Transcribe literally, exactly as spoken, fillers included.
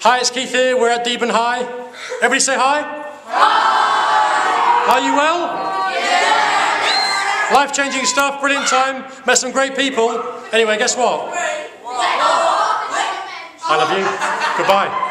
Hi, it's Keith here. We're at Deben High. Everybody say hi. Hi. Are you well? Yes. Life-changing stuff, brilliant time, met some great people. Anyway, guess what? I love you. Goodbye.